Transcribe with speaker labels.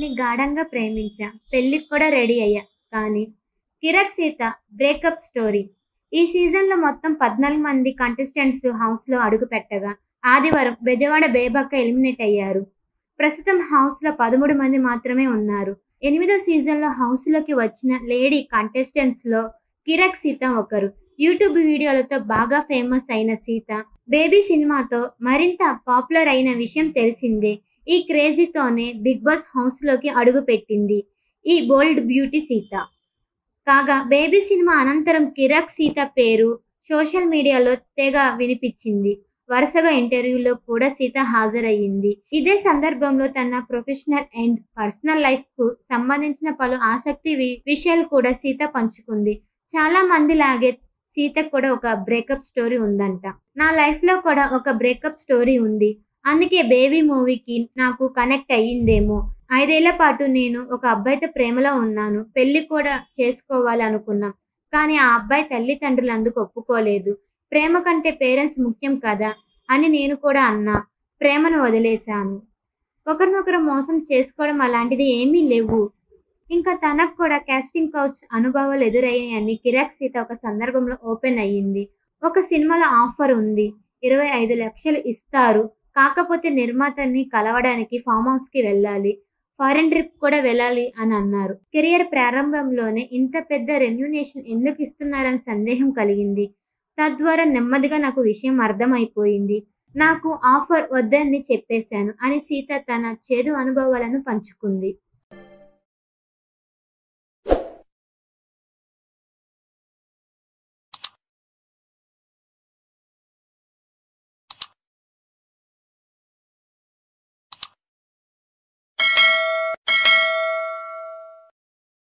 Speaker 1: అమ్మాయిల్ని గాఢంగా ప్రేమించా. పెళ్ళికి కూడా రెడీ అయ్యా. కానీ 'కిరాక్ సీత' బ్రేకప్ స్టోరీ. ఈ సీజన్‌లో మొత్తం 14 మంది కంటెస్టెంట్స్ హౌస్‌లో అడుగుపెట్టగా, ఆదివారం బెజవాడ బేబక్క ఎలిమినేట్ అయ్యారు. ప్రస్తుతం హౌస్‌లో 13 మంది మాత్రమే ఉన్నారు. 8వ సీజన్‌లో హౌస్‌లోకి వచ్చిన లేడీ కంటెస్టెంట్స్‌లో 'కిరాక్ సీత' ఒకరు. యూట్యూబ్ వీడియోలతో బాగా ఫేమస్ అయిన సీత, 'బేబీ' సినిమాతో మరింత పాపులర్ అయిన విషయం తెలిసిందే. ఈ క్రేజీతోనే 'బిగ్ బాస్' హౌస్‌లోకి అడుగుపెట్టింది ఈ బోల్డ్ బ్యూటీ సీత. కాగా 'బేబీ' సినిమా అనంతరం 'కిరాక్ సీత' పేరు సోషల్ మీడియాలో తెగ వినిపించింది. వరుసగా ఇంటర్వ్యూల్లో కూడా సీత హాజరయ్యింది. ఇదే సందర్భంలో తన ప్రొఫెషనల్ అండ్ పర్సనల్ లైఫ్‌కు సంబంధించిన పలు ఆసక్తి విషయాలు కూడా సీత పంచుకుంది. చాలా మందిలాగే సీతకు కూడా ఒక బ్రేకప్ స్టోరీ ఉందంట. నా లైఫ్‌లో కూడా ఒక బ్రేకప్ స్టోరీ ఉంది. అందుకే 'బేబీ' మూవీకి నాకు కనెక్ట్ అయ్యిందేమో. 5 ఏళ్ల పాటు నేను ఒక అబ్బాయితో ప్రేమలో ఉన్నాను. పెళ్లి కూడా చేసుకోవాలి అనుకున్నాం. కానీ ఆ అబ్బాయి తల్లిదండ్రులు అందుకు ఒప్పుకోలేదు. ప్రేమ కంటే పేరెంట్స్ ముఖ్యం కదా అని నేను కూడా అన్నా. ప్రేమను వదిలేశాను. ఒకరినొకరు మోసం చేసుకోవడం అలాంటిది ఏమీ లేవు. ఇంకా తనకు కూడా కాస్టింగ్ కౌచ్ అనుభవాలు ఎదురయ్యాయని 'కిరాక్ సీత' ఒక సందర్భంలో ఓపెన్ అయ్యింది. ఒక సినిమాలో ఆఫర్ ఉంది. 25 లక్షలు ఇస్తారు. కాకపోతే నిర్మాతని కలవడానికి ఫామ్ హౌస్‌కి వెళ్ళాలి. ఫారెన్ ట్రిప్ కూడా వెళ్ళాలి అని అన్నారు. కెరియర్ ప్రారంభంలోనే ఇంత పెద్ద రెమ్యునరేషన్ ఎందుకు ఇస్తున్నారని సందేహం కలిగింది. తద్వారా నెమ్మదిగా నాకు విషయం అర్థమైపోయింది. నాకు ఆఫర్ వద్దని చెప్పేశాను అని సీత తన చేదు అనుభవాలను పంచుకుంది.